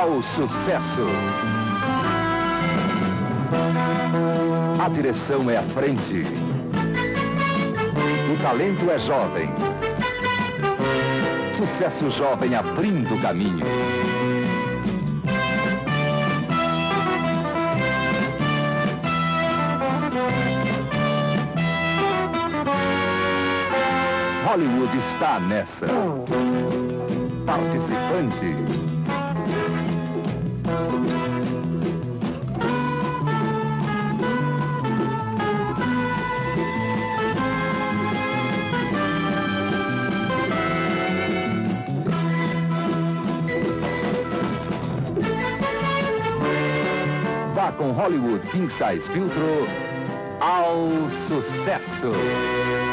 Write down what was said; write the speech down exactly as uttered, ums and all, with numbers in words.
ao sucesso. A direção é à frente. O talento é jovem. Sucesso jovem abrindo caminho. Hollywood está nessa. Participante. Vá com Hollywood King Size Filtro ao sucesso.